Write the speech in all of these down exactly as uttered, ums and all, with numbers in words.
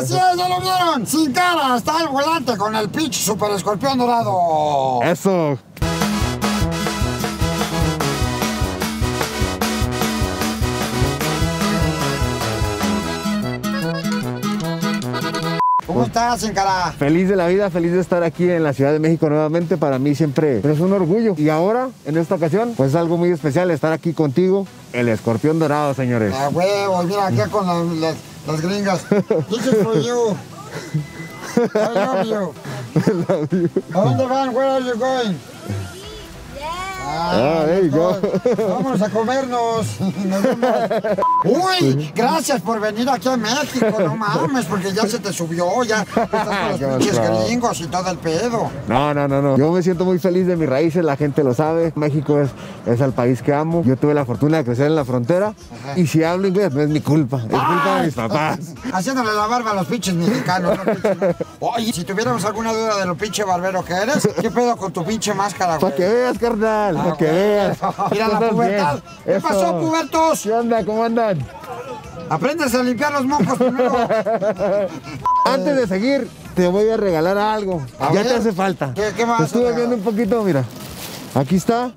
Así es, ya lo vieron. Sin Cara está al volante con el pinche super escorpión dorado. Eso. ¿Cómo estás, Sin Cara? Feliz de la vida, feliz de estar aquí en la Ciudad de México nuevamente. Para mí siempre es un orgullo. Y ahora, en esta ocasión, pues es algo muy especial estar aquí contigo, el escorpión dorado, señores. A huevo, mira, acá con la, las, las gringas. This is for you. I love you. Love you. ¿A dónde van? Where are you going? Ah, there you go. Vamos a comernos. Nos vemos. Uy, gracias por venir aquí a México, no mames, porque ya se te subió, ya estás con los pinches gringos y todo el pedo. No, no, no, no. Yo me siento muy feliz de mis raíces, la gente lo sabe. México es, es el país que amo. Yo tuve la fortuna de crecer en la frontera. Ajá. Y si hablo inglés, no es mi culpa, es culpa de mis papás. Haciéndole la barba a los pinches mexicanos. ¿No, pinche? Oye, si tuviéramos alguna duda de lo pinche barbero que eres, ¿qué pedo con tu pinche máscara, güey? Para que veas, carnal. Para que veas. Mira la pubertad. ¿Qué Eso. pasó, pubertos? ¿Qué onda? ¿Cómo andan? Apréndese a limpiar los mocos primero. Antes de seguir, te voy a regalar algo. A ya ver. te hace falta. ¿Qué, qué más? Te estuve viendo un poquito, mira. Aquí está.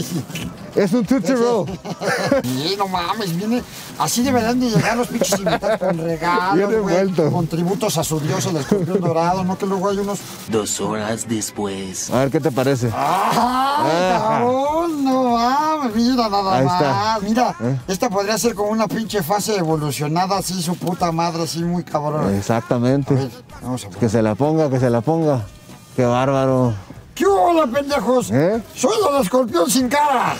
Es un Tootsie Roll. Sí, no mames, viene. Así deberían de llegar los pinches invitados con regalos, Bien güey, envuelto. con tributos a su dios, el escorpión dorado, ¿no? Que luego hay unos. Dos horas después. A ver qué te parece. ¡Ay, cabrón! No mames, mira nada Ahí más. está. Mira, ¿Eh? esta podría ser como una pinche fase evolucionada, así, su puta madre, así, muy cabrón. Exactamente. A ver, vamos a ver. Que se la ponga, que se la ponga. Qué bárbaro. ¿Qué hola, pendejos? ¿Eh? Soy el escorpión Sin Cara.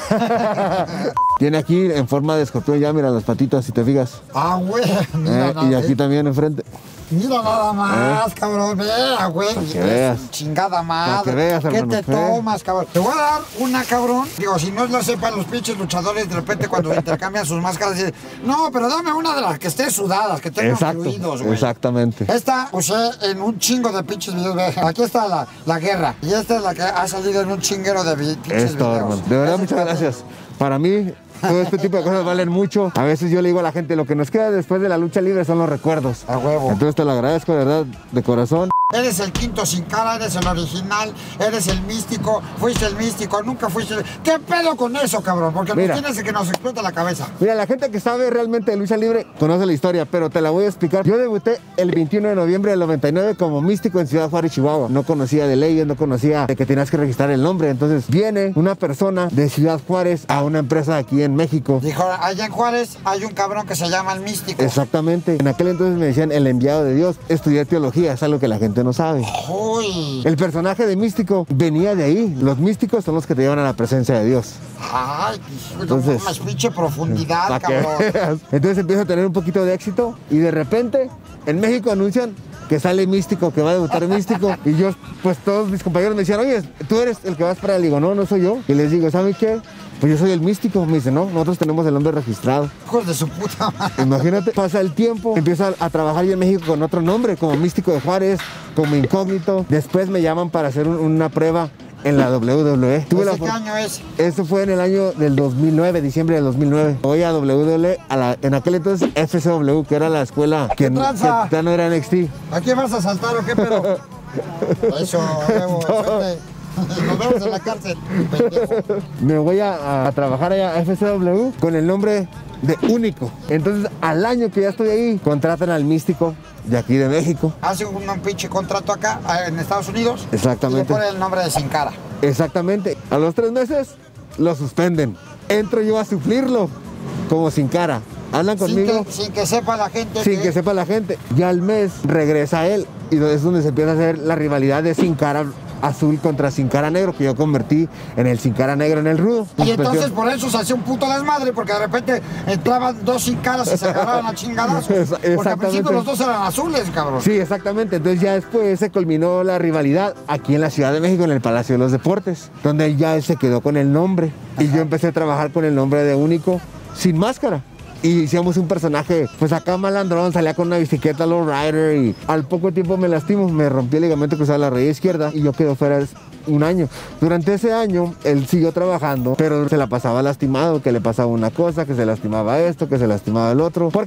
Tiene aquí en forma de escorpión, ya mira las patitas, si te fijas. Ah, güey, mira Eh, nada, y aquí eh. también enfrente. Mira nada más, ¿Eh? cabrón, vea, güey. que veas. Chingada madre. que veas, ¿Qué hermano, te ¿eh? tomas, cabrón? Te voy a dar una, cabrón. Digo, si no lo sepan los pinches luchadores, de repente cuando intercambian sus máscaras, dicen, no, pero dame una de las que esté sudadas, que tenga Exacto, fluidos, güey. exactamente. Esta usé en un chingo de pinches videos. Ve, aquí está la, la guerra. Y esta es la que ha salido en un chinguero de vi- pinches Esto, videos. hermano. De verdad, Ese muchas cuate- gracias. Para mí, todo este tipo de cosas valen mucho. A veces yo le digo a la gente, lo que nos queda después de la lucha libre son los recuerdos. A huevo. Entonces te lo agradezco, de verdad, de corazón. Eres el quinto Sin Cara, eres el original, eres el místico, fuiste el místico, nunca fuiste... ¿Qué pedo con eso, cabrón? Porque Mira. nos tienes que nos explota la cabeza. Mira, la gente que sabe realmente de lucha libre conoce la historia, pero te la voy a explicar. Yo debuté el veintiuno de noviembre del noventa y nueve como místico en Ciudad Juárez, Chihuahua. No conocía de leyes, no conocía de que tenías que registrar el nombre. Entonces viene una persona de Ciudad Juárez a una empresa aquí en México. Dijo, allá en Juárez hay un cabrón que se llama el místico. Exactamente. En aquel entonces me decían el enviado de Dios. Estudié teología, es algo que la gente no sabe. Uy. El personaje de místico venía de ahí. Los místicos son los que te llevan a la presencia de Dios. Ay, Entonces, más pinche profundidad, Para que cabrón. veas. Entonces empiezo a tener un poquito de éxito y de repente en México anuncian que sale místico, que va a debutar místico. Y yo, pues todos mis compañeros me decían, oye, tú eres el que vas para él. Digo, no, no soy yo. Y les digo, ¿saben qué? Pues yo soy el místico. Me dice, no, nosotros tenemos el nombre registrado. Hijos de su puta madre. Imagínate, pasa el tiempo, empiezo a, a trabajar yo en México con otro nombre, como Místico de Juárez, como Incógnito. Después me llaman para hacer un- una prueba en la doble u doble u E. Tuve la ¿Ese qué for- año es? Eso fue en el año del dos mil nueve, diciembre del dos mil nueve. Voy a doble u doble u E, a la- en aquel entonces F C W, que era la escuela que, no- tranza? que ya no era N X T. ¿A quién vas a saltar o qué pedo? Eso, huevo, suerte. Nos vemos en la cárcel, pendejo. Me voy a, a trabajar allá a F C W con el nombre de Único. Entonces, al año que ya estoy ahí, contratan al místico de aquí de México. Hace un, un pinche contrato acá en Estados Unidos. Exactamente. Y le pone el nombre de Sin Cara. Exactamente. A los tres meses lo suspenden. Entro yo a suplirlo como Sin Cara. Hablan Sin conmigo que, sin que sepa la gente. sin que sepa la gente. Ya al mes regresa él y es donde se empieza a hacer la rivalidad de Sin Cara azul contra Sin Cara negro, que yo convertí en el Sin Cara negro en el rudo. Y entonces por eso se hacía un puto desmadre, porque de repente entraban dos Sin Caras y se agarraban a chingadazos. Esa- Porque al exactamente. principio los dos eran azules, cabrón. Sí, exactamente. Entonces ya después se culminó la rivalidad aquí en la Ciudad de México, en el Palacio de los Deportes, donde ya él se quedó con el nombre. Y yo empecé a trabajar con el nombre de Único sin máscara. Y hicimos un personaje, pues acá malandrón, salía con una bicicleta lowrider y al poco tiempo me lastimo, me rompí el ligamento cruzado de la rodilla izquierda y yo quedo fuera un año. Durante ese año él siguió trabajando, pero se la pasaba lastimado, que le pasaba una cosa, que se lastimaba esto, que se lastimaba el otro, porque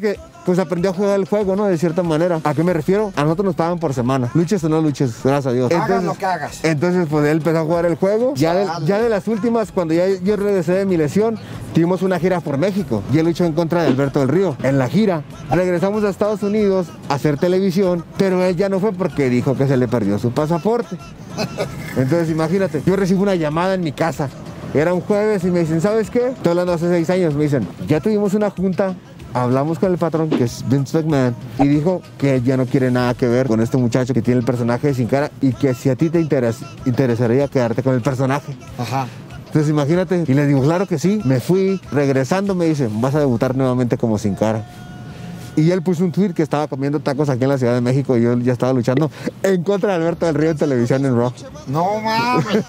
pues aprendió a jugar el juego, ¿no? De cierta manera. ¿A qué me refiero? A nosotros nos pagan por semana. Luches o no luches, gracias a Dios. Hagas lo que hagas. Entonces, pues él empezó a jugar el juego. Ya de, ya de las últimas, cuando ya yo regresé de mi lesión, tuvimos una gira por México. Y él luchó en contra de Alberto del Río. En la gira, regresamos a Estados Unidos a hacer televisión, pero él ya no fue porque dijo que se le perdió su pasaporte. Entonces, imagínate, yo recibo una llamada en mi casa. Era un jueves y me dicen, ¿sabes qué? Estoy hablando hace seis años. Me dicen, ya tuvimos una junta. Hablamos con el patrón, que es Vince McMahon, y dijo que ya no quiere nada que ver con este muchacho que tiene el personaje de Sin Cara y que si a ti te interes, interesaría quedarte con el personaje. Ajá. Entonces imagínate, y le digo, claro que sí. Me fui, regresando me dice, vas a debutar nuevamente como Sin Cara. Y él puso un tweet que estaba comiendo tacos aquí en la Ciudad de México y yo ya estaba luchando en contra de Alberto del Río en televisión en Raw. No mames.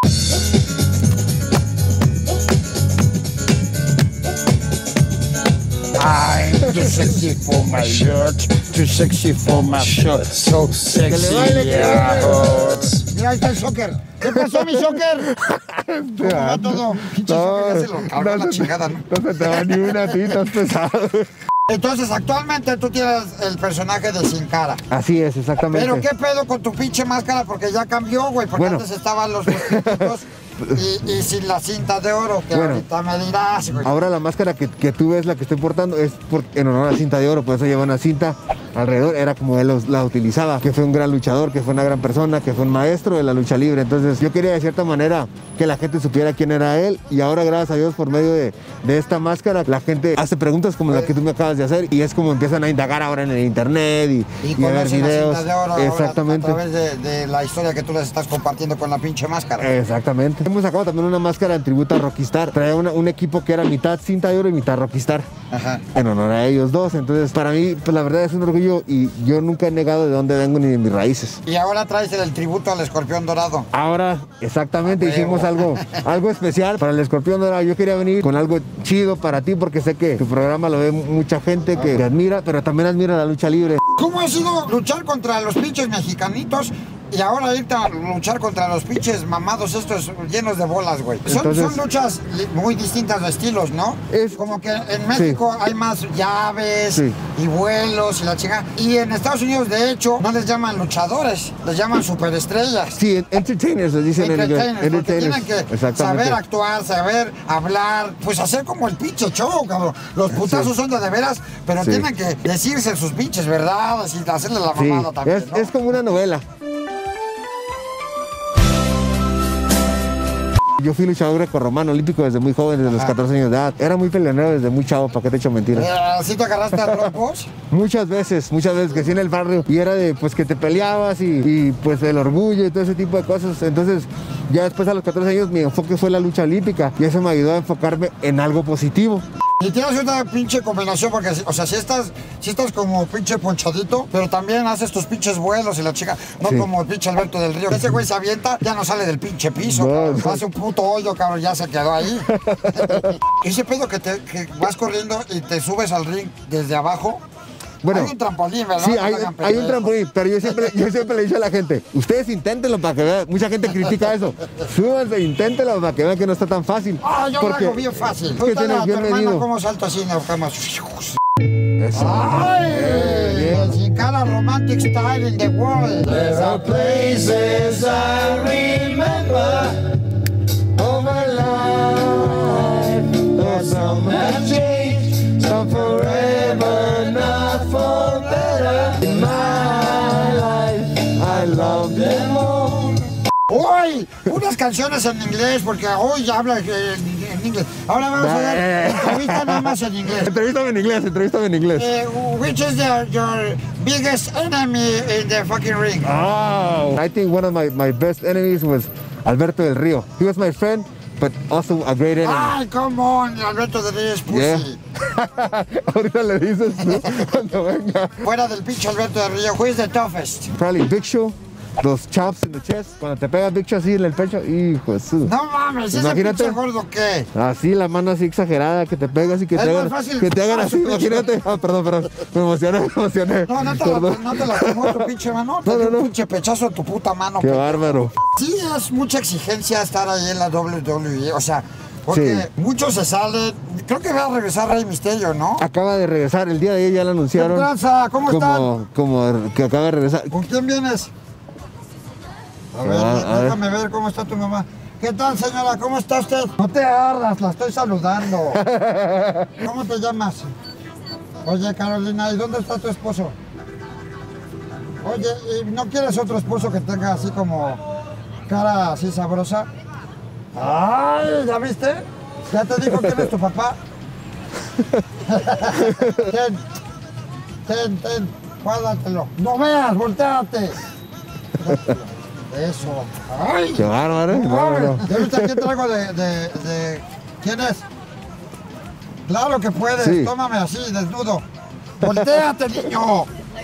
I'm too sexy for my shirt, too sexy for my shirt, so sexy, yeah, hurts. Mira, ahí está el soccer. ¿Qué pasó, mi soccer? ¿Cómo va todo? Pinche soccer ya se lo cargó la chingada, ¿no? No se te va ni una, a ti, estás pesado. Entonces, actualmente tú tienes el personaje de Sin Cara. Así es, exactamente. Pero ¿qué pedo con tu pinche máscara? Porque ya cambió, güey. Porque bueno. antes estaban los mosquitos y, y sin la cinta de oro, que bueno, ahorita me dirás, güey. Ahora la máscara que, que tú ves, la que estoy portando, es por, en honor a la cinta de oro. Por eso lleva una cinta alrededor. Era como él los, la utilizaba. Que fue un gran luchador, que fue una gran persona, que fue un maestro de la lucha libre. Entonces yo quería de cierta manera que la gente supiera quién era él. Y ahora, gracias a Dios, por medio de, de esta máscara, la gente hace preguntas como la que tú me acabas de hacer. Y es como empiezan a indagar ahora en el internet y, y, y a ver videos. La cinta de oro exactamente. Ahora, a través de, de la historia que tú les estás compartiendo con la pinche máscara. Exactamente. Hemos sacado también una máscara en tributo a Rockstar. Traía una, un equipo que era mitad cinta de oro y mitad Rockstar. Ajá. En honor a ellos dos. Entonces, para mí, pues la verdad es un orgullo y yo nunca he negado de dónde vengo ni de mis raíces. Y ahora traes el tributo al escorpión dorado. Ahora, exactamente, ah, hicimos algo, algo especial para el escorpión dorado. Yo quería venir con algo chido para ti porque sé que tu programa lo ve mucha gente que te admira, pero también admira la lucha libre. ¿Cómo ha sido luchar contra los pinches mexicanitos y ahora irte a luchar contra los pinches mamados estos llenos de bolas, güey? Son, Entonces, son luchas muy distintas de estilos, ¿no? Es como que en México sí. hay más llaves sí. y vuelos y la chingada. Y en Estados Unidos, de hecho, no les llaman luchadores, les llaman superestrellas. Sí, entertainers les dicen entertainers, en porque tienen que saber actuar, saber hablar, pues hacer como el pinche show, cabrón. Los putazos sí. son de de veras, pero sí. tienen que decirse sus pinches verdades y hacerle la mamada sí. también, es, ¿no? es como una novela. Yo fui luchador grecorromano olímpico desde muy joven, desde Ajá. los catorce años de edad. Era muy peleonero desde muy chavo, ¿para qué te echo mentiras? Eh, ¿Sí te agarraste a trompos? Muchas veces, muchas veces que sí en el barrio. Y era de, pues, que te peleabas y, y, pues, el orgullo y todo ese tipo de cosas. Entonces, ya después a los catorce años, mi enfoque fue la lucha olímpica. Y eso me ayudó a enfocarme en algo positivo. Y tienes una pinche combinación porque, o sea, si estás, si estás como pinche ponchadito, pero también haces tus pinches vuelos y la chica, no sí. como el pinche Alberto del Río. Ese güey se avienta, ya no sale del pinche piso, no, no. hace un puto hoyo, cabrón, ya se quedó ahí. Ese pedo que, te, que vas corriendo y te subes al ring desde abajo. Bueno, hay un trampolín, ¿verdad? Sí, hay, hay un trampolín, pero yo siempre, yo siempre le digo a la gente, ustedes inténtenlo para que vean, mucha gente critica eso, súbanse, inténtenlo para que vean que no está tan fácil. Ah, yo porque, lo hago bien fácil. Tú tienes a tu bien hermano medido. cómo salto así en la cama. Eso. ¡Ay! Sin Cara romantic style in the world. There are places I remember all my life, though some have changed, some forever, not for better. In my life, I love them all. Hoy, unas canciones en inglés, porque hoy habla en, en inglés. Ahora vamos a ver entrevista nada más en inglés. Entrevístame en inglés, entrevístame en inglés. Uh, which is the, your biggest enemy in the fucking ring? Oh, I think one of my, my best enemies was Alberto del Río. He was my friend, but also a great enemy. Ay, come on, Alberto del Río es pussy. Yeah. Ahorita le dices tú cuando venga. Fuera del pinche Alberto del Río, who is the toughest? Probably Big Show. Los chops in the chest, cuando te pega Big Show así en el pecho, hijo de su. No mames, ¿ese pinche gordo qué? Así, la mano así exagerada, que te pegas y que, te hagan, que te hagan así, imagínate. Ah, perdón, perdón, me emocioné, me emocioné. No, no te, la, no te lastimó tu pinche mano, te no, dio no, un pinche pechazo a tu puta mano. Qué bárbaro. Sí, es mucha exigencia estar ahí en la doble u doble u E, o sea, Porque Sí. muchos se salen. Creo que va a regresar Rey Misterio, ¿no? Acaba de regresar, el día de ayer ya lo anunciaron. ¿Qué tranza? ¿Cómo como, como que acaba de regresar. ¿Con quién vienes? A ver, Ah, a ver. déjame ver cómo está tu mamá. ¿Qué tal, señora? ¿Cómo está usted? No te ardas, la estoy saludando. ¿Cómo te llamas? Oye, Carolina, ¿y dónde está tu esposo? Oye, ¿y no quieres otro esposo que tenga así como cara así sabrosa? ¡Ay! ¿Ya viste? ¿Ya te dijo quién es tu papá? Ten, ten, ten, guárdatelo. ¡No veas, volteate! Eso. ¡Ay! Qué bárbaro, ¿eh? No, Bárbaro. ¿ya viste aquí traigo de, de, de... ¿Quién es? Claro que puedes, Sí. tómame así, desnudo. ¡Voltéate, niño!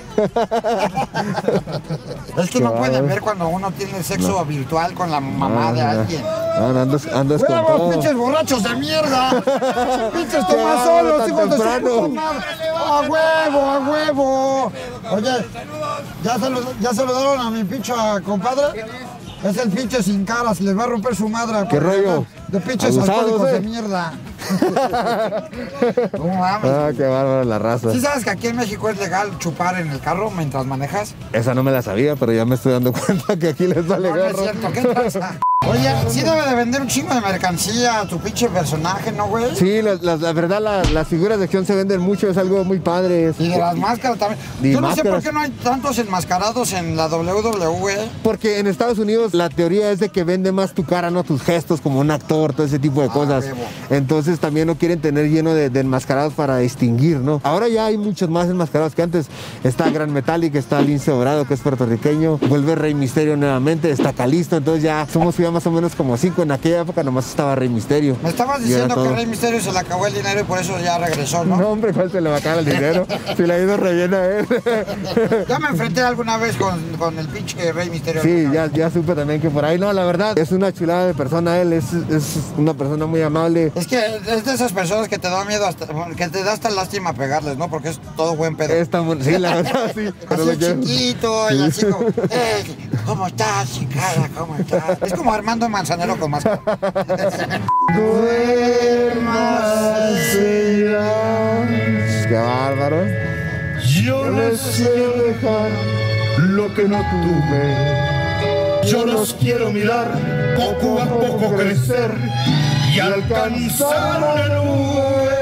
Es que Qué no pueden bárbaro. ver cuando uno tiene sexo virtual con la mamá de Ah, alguien. No, no, andas, andas con ¡Huevos, todo. pinches borrachos de mierda! ¡Pinches Qué tomas bárbaro, solos, tan hijos de su temprano. puta madre! ¡A huevo, a huevo! Oye, ¿ya, salud- ¿ya saludaron a mi pinche compadre? Es el pinche sin caras, les va a romper su madre. ¿Qué rollo? De pinches Abusados, alcohólicos ¿eh? de mierda. No mames. Ah, qué bárbaro la raza. ¿Sí sabes que aquí en México es legal chupar en el carro mientras manejas? Esa no me la sabía, pero ya me estoy dando cuenta que aquí les vale No, no es gorro. cierto, ¿qué pasa? Oye, sí debe de vender un chingo de mercancía tu pinche personaje, ¿no, güey? Sí, la, la- la verdad, la- las figuras de acción se venden mucho, es algo muy padre. es- Y de las máscaras también. Y Yo no sé por máscaras. qué no hay tantos enmascarados en la doble u doble u E. Porque en Estados Unidos la teoría es de que vende más tu cara, no tus gestos, como un actor, todo ese tipo de Ah, cosas. huevo. Entonces también no quieren tener lleno de, de enmascarados para distinguir, ¿no? Ahora ya hay muchos más enmascarados que antes. Está Gran Metallic, está Lince Dorado, que es puertorriqueño, vuelve Rey Misterio nuevamente, está Calisto, entonces ya somos ya más o menos como cinco. En aquella época nomás estaba Rey Misterio. Me estabas Y era diciendo que todo. Rey Misterio se le acabó el dinero y por eso ya regresó, ¿no? No, hombre, ¿cuál se le va a acabar el dinero? Si le ha ido re bien a él. Ya me enfrenté alguna vez con, con el pinche Rey Misterio. Sí, alguna ya, vez. ya supe también que por ahí, no, la verdad, es una chulada de persona él, es, es una persona muy amable. Es que es de esas personas que te da miedo, hasta, que te da hasta lástima pegarles, ¿no? Porque es todo buen pedo. Es tan bueno, sí, la verdad, sí. pero Así lo quiero- chiquito y Sí. así como, "Ey, ¿cómo estás, chingada? ¿Cómo estás?" Es como Armando Manzanero con máscara. Qué bárbaro. Yo les quiero dejar lo que no tuve. Yo los quiero mirar poco a poco crecer y alcanzar la nube.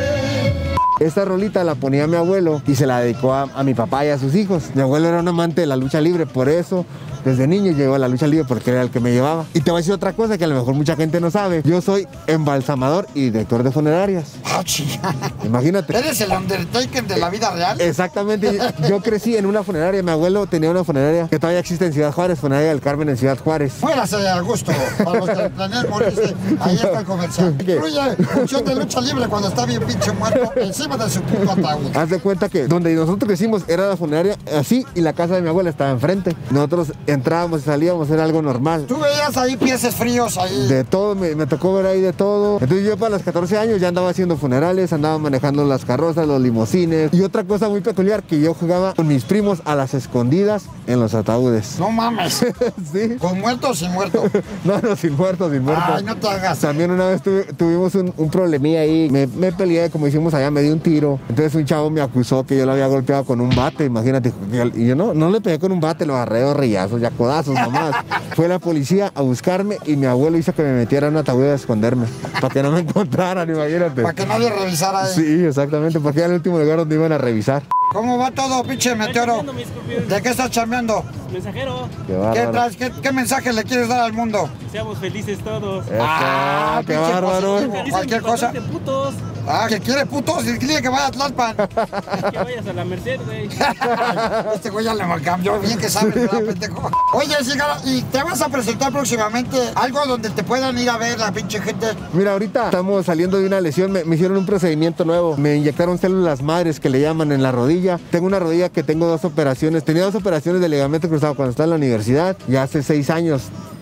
Esta rolita la ponía mi abuelo y se la dedicó a, a mi papá y a sus hijos. Mi abuelo era un amante de la lucha libre, por eso desde niño llegó a la lucha libre porque era el que me llevaba. Y te voy a decir otra cosa que a lo mejor mucha gente no sabe. Yo soy embalsamador y director de funerarias. Ah, chingada. Imagínate. ¿Eres el Undertaker de la vida real? Exactamente, yo crecí en una funeraria, mi abuelo tenía una funeraria que todavía existe en Ciudad Juárez, Funeraria del Carmen en Ciudad Juárez. Fuérase al gusto. Para los que planean morirse, ahí está el comercial. ¿Qué? Incluye función de lucha libre cuando está bien pinche muerto encima de su puto ataúd. Haz de cuenta que donde nosotros crecimos era la funeraria así y la casa de mi abuela estaba enfrente. Nosotros entrábamos y salíamos, era algo normal. Tú veías ahí pieses fríos ahí. De todo, me, me tocó ver ahí de todo. Entonces yo para los catorce años ya andaba haciendo funerales, andaba manejando las carrozas, los limosines. Y otra cosa muy peculiar, que yo jugaba con mis primos a las escondidas en los ataúdes. No mames. Sí. Con muerto o sin muerto. No, no, sin muertos, sin muertos. Ay, no te hagas. También una vez tuve- tuvimos un, un problemilla ahí, me, me peleé, como hicimos allá, me di un tiro. Entonces un chavo me acusó que yo lo había golpeado con un bate, imagínate. Y yo no, no le pegué con un bate, lo agarré de rillazos, ya codazos nomás. Fue la policía a buscarme y mi abuelo hizo que me metiera en un ataúd a esconderme, para que no me encontraran, imagínate. Para que nadie revisara ahí. Sí, exactamente, porque era el último lugar donde iban a revisar. ¿Cómo va todo, pinche meteoro? chambeando, mi escorpión. ¿De qué estás chambeando? Mensajero, Qué ¿Qué, bárbaro. traes? ¿Qué, qué mensaje le quieres dar al mundo? seamos felices todos. Eso, Ah, qué pinche bárbaro. positivo. Dicen Cualquier mis papás cosa. de putos, Ah, que quiere putos, dile que vaya a Tlalpan. que vayas a la Merced, güey. Este güey ya le cambió, bien que sabes, ¿verdad, pendejo? Oye, Cigala, ¿y te vas a presentar próximamente algo donde te puedan ir a ver la pinche gente? Mira, ahorita estamos saliendo de una lesión, me, me hicieron un procedimiento nuevo, me inyectaron células madres que le llaman en la rodilla. Tengo una rodilla que tengo dos operaciones, tenía dos operaciones de ligamento cruzado cuando estaba en la universidad y hace seis años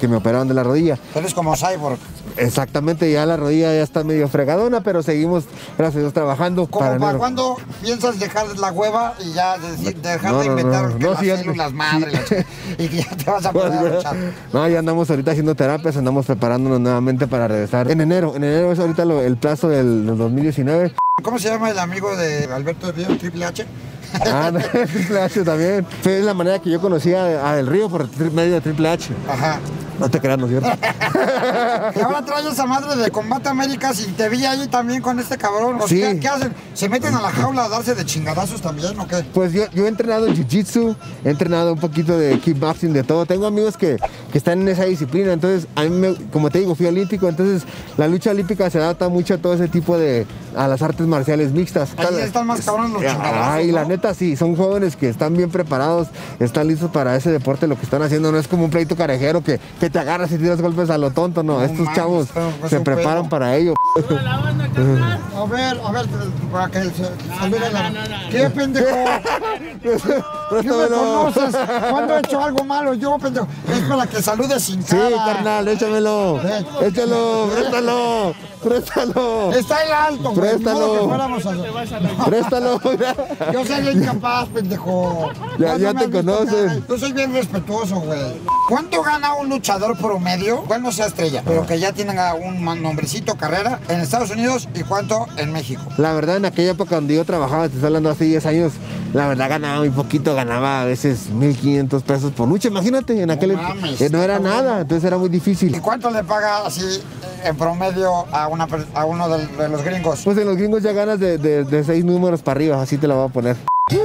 que me operaron de la rodilla. Eres como Cyborg. Exactamente, ya la rodilla ya está medio fregadona, pero seguimos, gracias a Dios, trabajando. ¿Cómo para para enero. cuándo piensas dejar la hueva y ya de- dejar No, de no, inventar no, que no, las sí, ya- células madre la ch- y que ya te vas a Pues, poder luchar? no, ya andamos ahorita haciendo terapias, andamos preparándonos nuevamente para regresar en enero. En enero es ahorita lo- el plazo del, del dos mil diecinueve. ¿Cómo se llama el amigo de Alberto del Río, Triple H? Ah, no, Triple H también. Fue la manera que yo conocía a El Río por tri- medio de Triple H. Ajá. No te creas, ¿no es cierto? Y ahora trae esa madre de Combate Américas y te vi ahí también con este cabrón. O Sí. sea, ¿qué hacen? ¿Se meten a la jaula a darse de chingadazos también o qué? Pues yo, yo he entrenado jiu-jitsu, he entrenado un poquito de kickboxing, de todo. Tengo amigos que, que están en esa disciplina, entonces a mí, me- como te digo, fui olímpico, entonces la lucha olímpica se adapta mucho a todo ese tipo de, a las artes marciales mixtas. Ahí están más cabrones los chingadazos, Ay, la ¿no? neta sí, son jóvenes que están bien preparados, están listos para ese deporte, lo que están haciendo no es como un pleito carejero que, que te agarras y tiras golpes a lo tonto, no, No estos mames, chavos pero es se un preparan pedo. para ello. A ver, a ver, para que se salude la... ¿Qué pendejo? ¿Qué me Préstamelo. conoces? ¿Cuándo he hecho algo malo yo, pendejo? Es para que salude sin Sí, cara. carnal, échamelo, Ven. échalo, préstalo, préstalo. Está el alto, güey. Préstalo. Ni modo que fuéramos a- Préstalo. Yo soy bien capaz, pendejo. Ya- ¿Cuándo ya me te has visto conocen. acá? Yo soy bien respetuoso, güey. ¿Cuánto gana un luchador promedio? Bueno, no sea estrella, pero que ya tienen a un man- nombrecito, carrera, en Estados Unidos y cuánto en México. La verdad, en aquella época donde yo trabajaba, te estoy hablando hace diez años, la verdad ganaba muy poquito, ganaba a veces mil quinientos pesos por lucha, imagínate, en aquel mames, eh, no era cabrón. nada, entonces era muy ¿Y difícil. cuánto le paga así eh, en promedio a, una, per- a uno de, de los gringos? Pues en los gringos ya ganas de, de, de seis números para arriba, así te la voy a poner.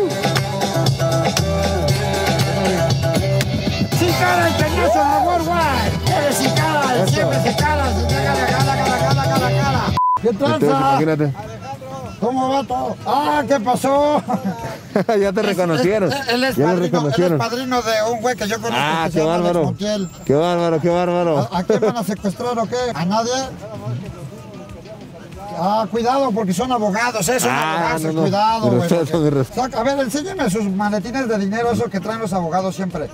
¡Sin cara internacional worldwide! ¡Eres sin cara! Eso. ¡Siempre sin cara! ¡Sin cara, cara, cara, cara, cara, cara! ¿Qué Entonces, tranza? imagínate. ¿Cómo va todo? ¡Ah, qué pasó! Ya te reconocieron. Él, él es Ya lo padrino, él es reconocieron. padrino de un güey que yo conozco Ah, que se qué llama Alex bárbaro. Montiel. Qué bárbaro, qué bárbaro. ¿A, a quién van a secuestrar o qué? ¿A nadie? Ah, cuidado, porque son abogados, ¿eh? Son Ah, abogados, no, no. cuidado, Mi güey. respeto, porque- mi respeto. Saca- A ver, enséñeme sus maletines de dinero, eso que traen los abogados siempre.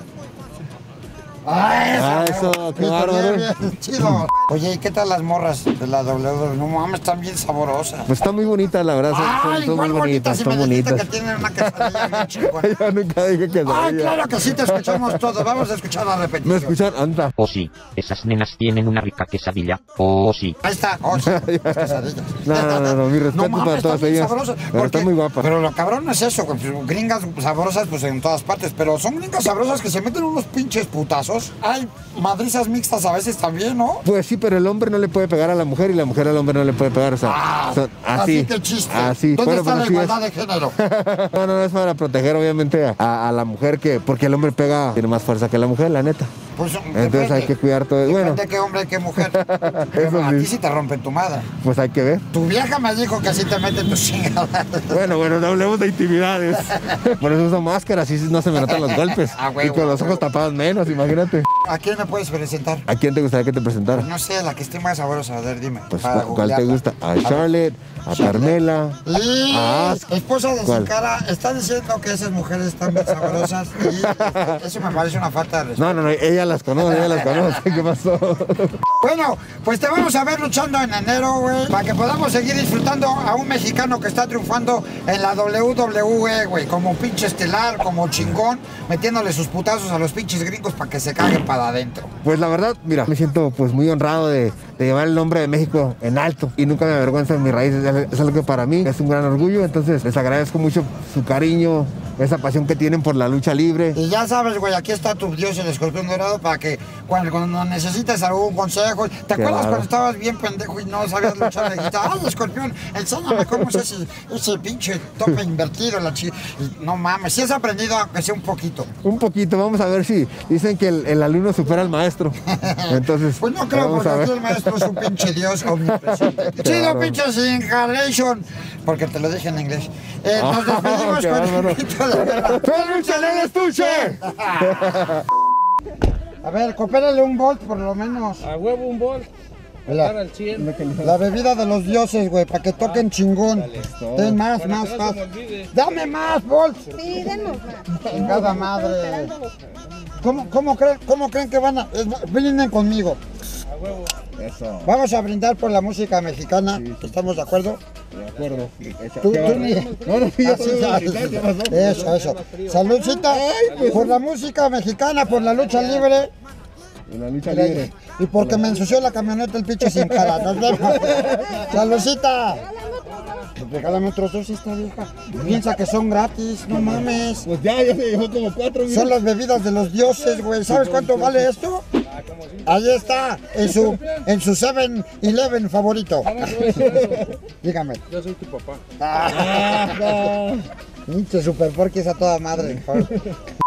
Ah, Ah, eso, qué Listo, bárbaro. bien, bien, chido. Oye, ¿y qué tal las morras de la W W E? No mames, están bien saborosas. Pues están muy bonitas, la verdad, son, son- Ay, son muy igual bonitas, bonitas, si son me dijiste bonitas. que tienen una quesadilla bien chingona. Yo nunca dije que no. Ay, claro que sí, te escuchamos todos. Vamos a escuchar la ¿Me repetición. escuchan? Anda. Oh sí, esas nenas tienen una rica quesadilla. Oh sí. Ahí está. Oh, sí, las quesadillas. No, no, no, no, mi respeto mames, para todas están bien ellas. sabrosas, Pero porque- están muy guapas. Pero lo cabrón no es eso, güey, pues, gringas sabrosas pues en todas partes, pero son gringas sabrosas que se meten unos pinches putazos. Hay madrizas mixtas a veces también, ¿no? Pues sí, pero el hombre no le puede pegar a la mujer y la mujer al hombre no le puede pegar, o sea, Ah, son- así así, que chiste. así. ¿Dónde Bueno, está pero la sí es- igualdad de género? No, no, no es para proteger obviamente a, a- a la mujer que, porque el hombre pega, tiene más fuerza que la mujer, la neta. Pues, Entonces depende. hay que cuidar todo. Depende Bueno, de qué hombre y qué mujer. Eso A sí. ti sí te rompen tu madre. pues hay que ver. Tu vieja me dijo que así te meten tus chingadas. Bueno, bueno, no hablemos de intimidades. Por eso uso máscara, así no se me notan los golpes. Ah, huevo, Y con los ah, ojos tapados menos, imagínate. ¿A quién me puedes presentar? ¿A quién te gustaría que te presentara? No sé, la que esté más sabrosa, a ver, dime. Pues, para ¿cuál, cuál te googlearla. gusta? A Charlotte, a Carmela. Y Ah, esposa de ¿cuál? Sin Cara está diciendo que esas mujeres están bien sabrosas y este, eso me parece una falta de respeto. No, no, no, ella las conoce, ella las conoce. ¿Qué pasó? Bueno, pues te vamos a ver luchando en enero, güey, para que podamos seguir disfrutando a un mexicano que está triunfando en la W W E, güey, como pinche estelar, como chingón, metiéndole sus putazos a los pinches gringos para que se caguen para adentro. Pues la verdad, mira, me siento pues muy honrado de, de llevar el nombre de México en alto y nunca me avergüenza de mis raíces, es algo que para mí es un gran orgullo, entonces les agradezco mucho su cariño, esa pasión que tienen por la lucha libre. Y ya sabes, güey, aquí está tu dios, el escorpión dorado, para que cuando, cuando necesites algún consejo. ¿Te acuerdas Claro. cuando estabas bien pendejo y no sabías luchar? Le dijiste, ay, escorpión, enséñame cómo es ese, ese pinche tope invertido. La chi y no mames, si has aprendido aunque sea un poquito. Un poquito, vamos a ver si dicen que el, el alumno supera al maestro. Entonces, Pues no creo, vamos porque a ver. aquí el maestro es un pinche dios omnipresente. Chido, bárbaro. pinche inhalation, porque te lo dije en inglés. Eh, nos Ah, despedimos qué con bárbaro. el grito de guerra. ¡Peluche en el estuche! A ver, coopérale un volt por lo menos. A huevo un bol. La, Para el cien. la bebida de los dioses, güey, para que toquen chingón. Ten más, Para más, que no más. se me olvide. Dame más, Bolt. Sí, denos más. Chingada madre. Esperando. ¿Cómo, cómo, creen, ¿Cómo creen que van a...? es- Brinden conmigo. Eso, Vamos a brindar por la música mexicana. ¿Estamos de acuerdo? de acuerdo. Esa- Tú, ¿qué tú va? ni- No, no, yo Así, soy ya, mexicano, ¿qué pasó? Eso, eso. Saludcita por la música mexicana, por la lucha libre. En la lucha libre. Y porque me ensució la camioneta el pinche sin cara. Nos vemos. Saludcita. Regálame otros dos esta vieja. Piensa que son gratis, no mames. Pues ya, ya se llevó como cuatro. mira. Son las bebidas de los dioses, güey. ¿Sabes cuánto vale esto? Ahí está, en su en su seven eleven favorito. Dígame. Yo soy tu papá. Ah, pinche super porky es a toda madre.